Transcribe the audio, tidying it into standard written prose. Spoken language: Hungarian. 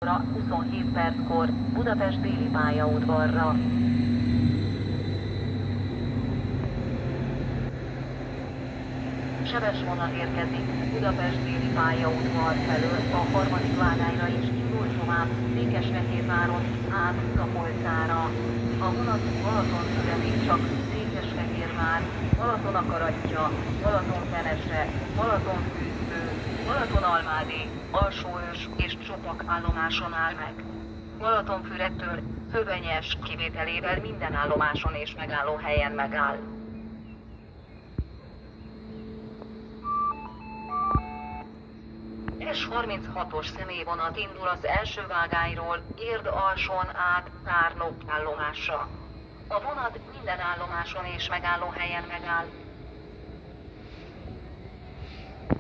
27 perckor Budapest déli pályaudvarra. Sebes vonat érkezik Budapest déli pályaudvar felől a harmadik vágányra is indul tovább Székesfehérváron át Tapolcára. A vonat Balatonfüredig csak Székesfehérvár, Balatonakaratja, Balatonfenese, Balatonfűző, Balatonalmádi, Alsóős és Csopak állomáson áll meg. Balatonfüredtől Hövenyes kivételével minden állomáson és megállóhelyen megáll. S36-os személyvonat indul az első vágányról Érd-alson át Tárnok állomásra. A vonat minden állomáson és megállóhelyen megáll.